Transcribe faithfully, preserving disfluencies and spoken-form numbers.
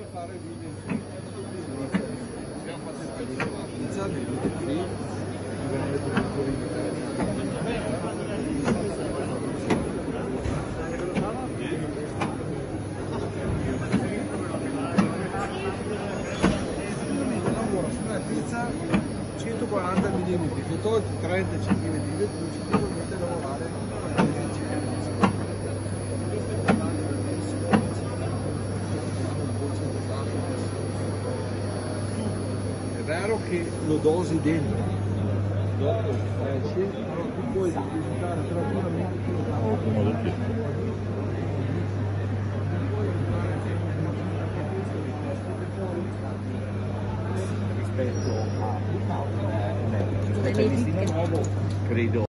fare video. Abbiamo fatto il pellicolo. Inizialmente sì, abbiamo le produttori in Italia. centoquaranta millimetri, se tolti trenta centimetri di vettucci, potete lavorare con dieci È vero che lo dosi dentro, dopo esce, però tu puoi visitare tranquillamente rispetto a prima, rispetto al listino nuovo, credo